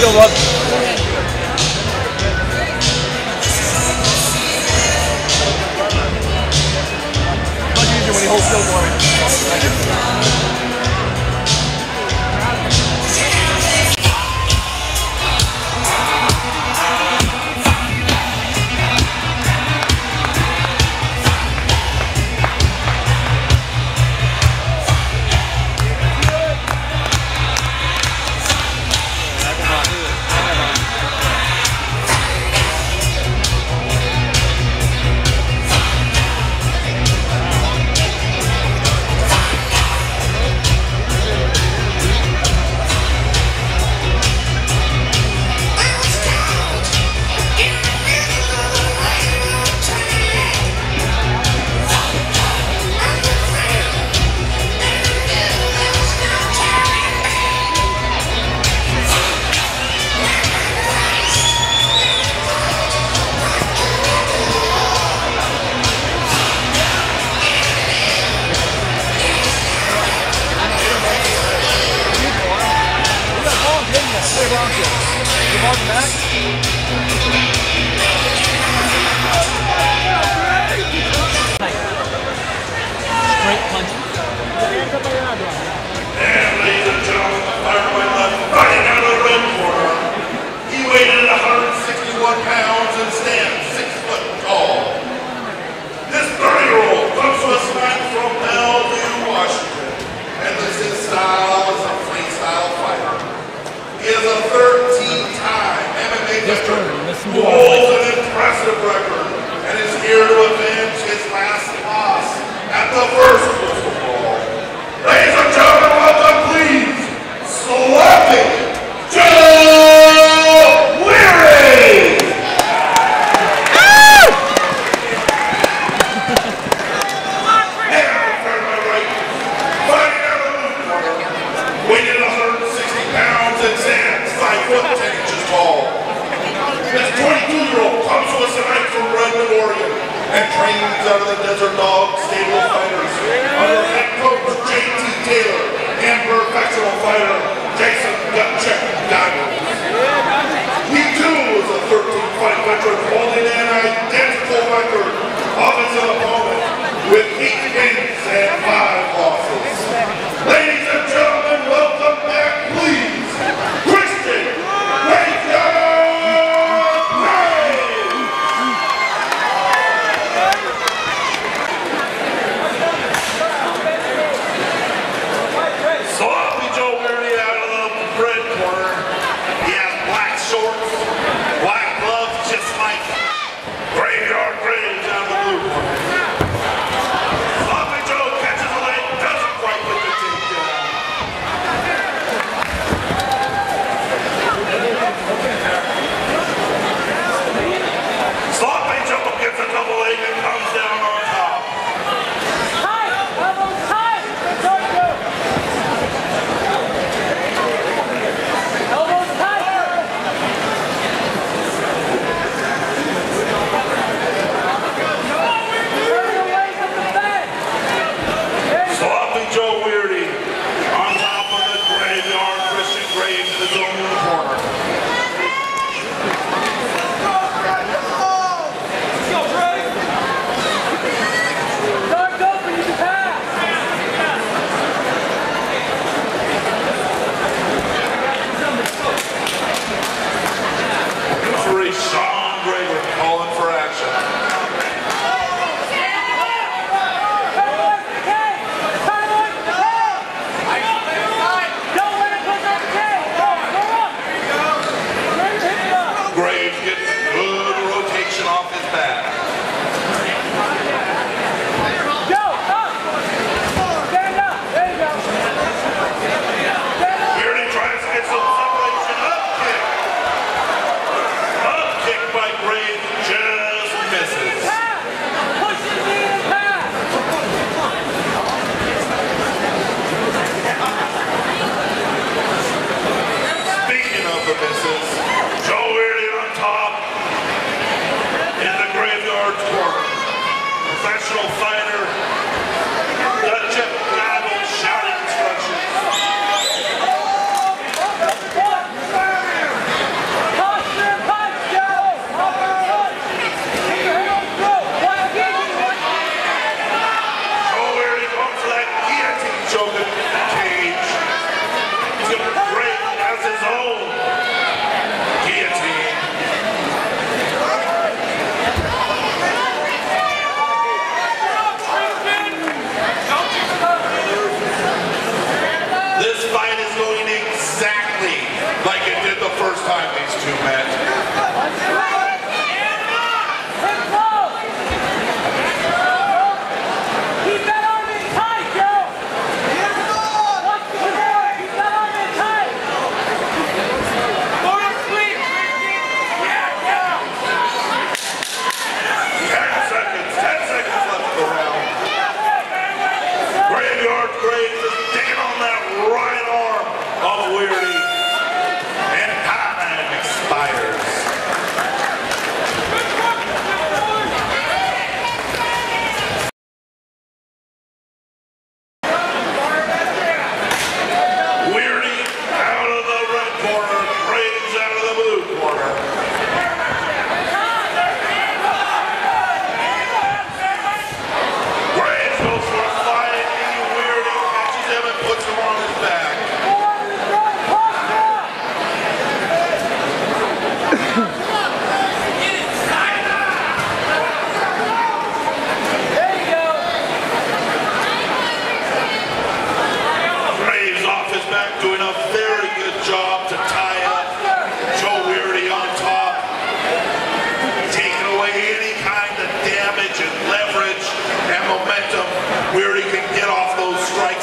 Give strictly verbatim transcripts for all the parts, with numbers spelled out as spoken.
still up. Much easier when you hold still for it. Holds an impressive record and is here to avenge his last loss at the first Crystal Brawl. Ladies and gentlemen, welcome please, Slapping Joe Whearty! And from my right, fighting out of the blue corner, weighing one hundred sixty pounds and stands five foot ten inches tall. This twenty-two-year-old comes to us tonight from Redmond, Oregon, and trains out of the Desert Dog Stable of Fighters under head coach J T Taylor and professional fighter Jason Gutcheck Goggins. He too is a thirteen-fight veteran holding an identical record of his opponent with eight wins and five losses. Ladies and gentlemen, welcome back, please, Christian Wayne.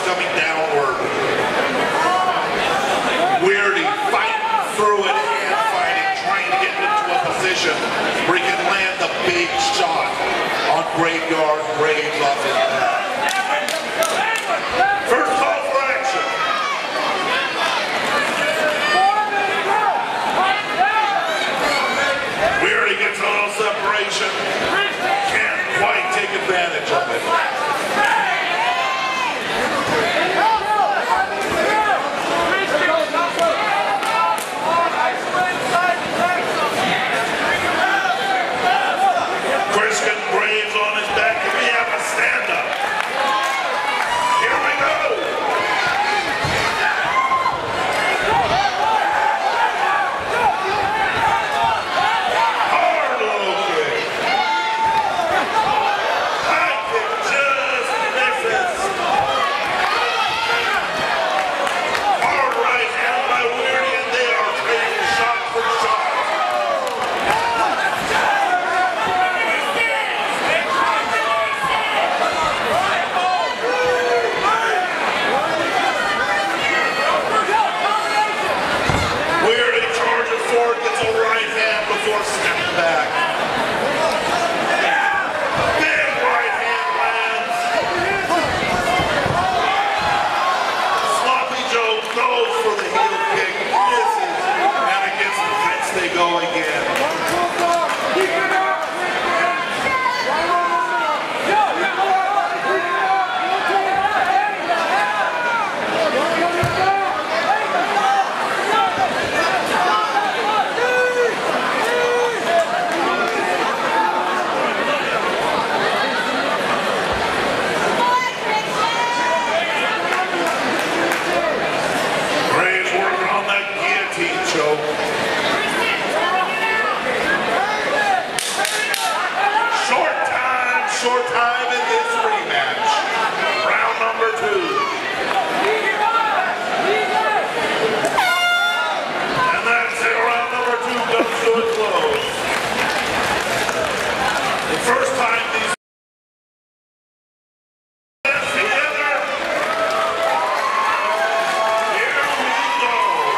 coming downward. Whearty fighting through it, hand fighting, trying to get into a position where he can land a big shot on Graveyard Graves off his back. First call for action. Whearty gets a little separation. Can't quite take advantage of it. Graves on his back, and we have a stand-up. Here we go. Hard low kick. High kick just misses. Hard right hand by Whearty, and they are trading shot for shot. Gets a right hand before stepping back. Big right hand lands. Sloppy Joe goes for the heel kick, misses, and against the fence they go again. Short time in this rematch. Round number two. And that's it. Round number two comes to a close. The first time these together. Here we go.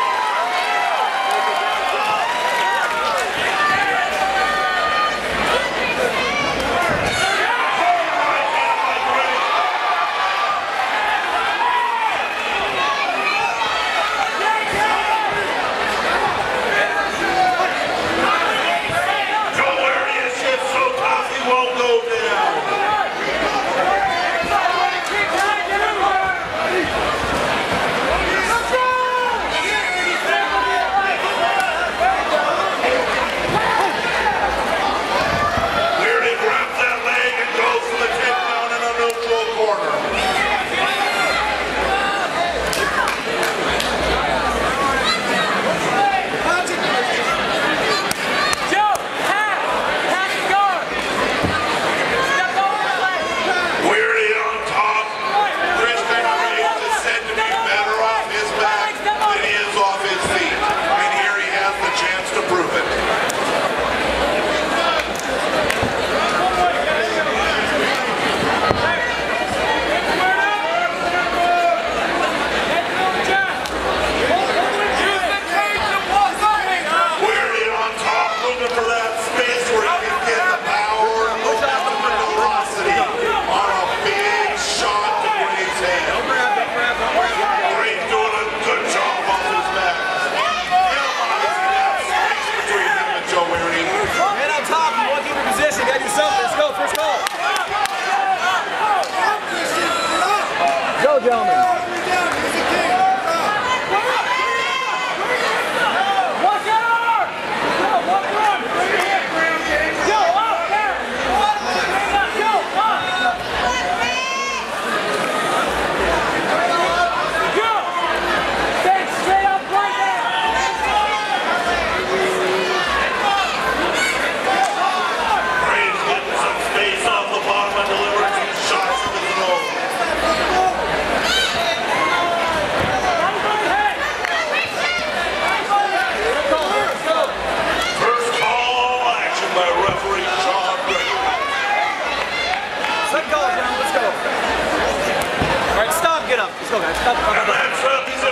Gentlemen. Shots to the throat. Let's go, guys. Stop. And Lance Rupp, he's